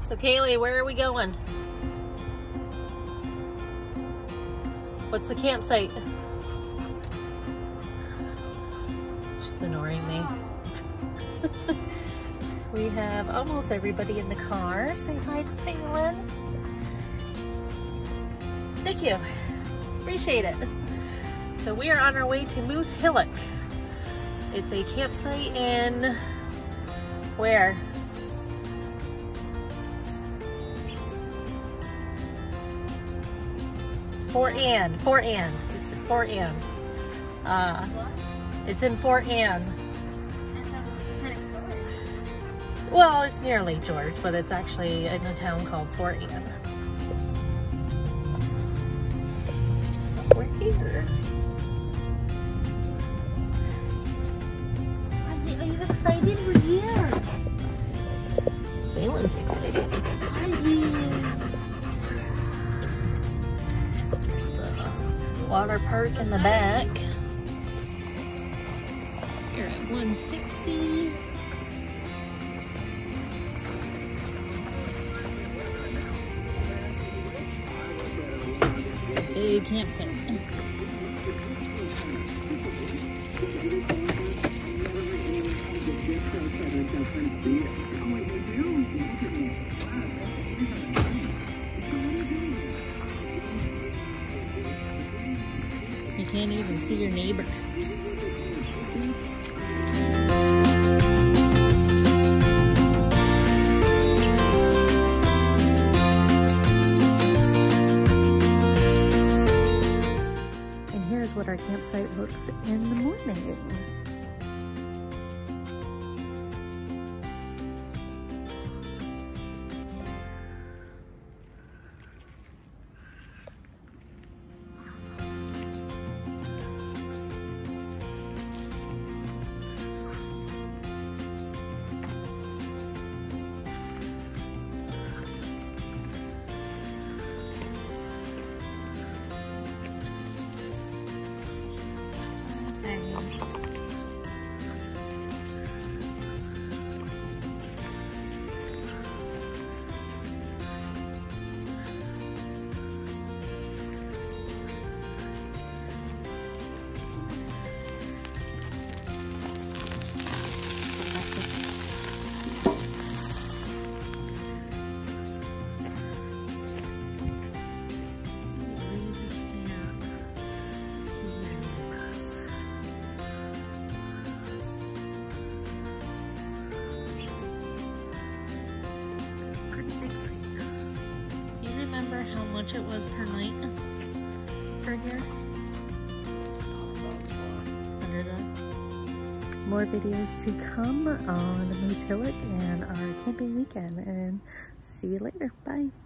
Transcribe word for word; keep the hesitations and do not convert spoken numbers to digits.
So Kaylee, where are we going? What's the campsite? She's ignoring me. We have almost everybody in the car. Say hi to Phelan. Thank you. Appreciate it. So we are on our way to Moose Hillock. It's a campsite in where? Fort Ann. Fort Ann. It's in Fort Ann. Uh, it's in Fort Ann. Well, it's near Lake George, but it's actually in a town called Fort Ann. We're here. Are you excited? We're here. Phelan's excited. There's the water park in the back. You're at one sixty. Big campsite. You can't even see your neighbor. And here's what our campsite looks in the morning. How much it was per night for here? More videos to come on Moose Hillock and our camping weekend, and see you later. Bye.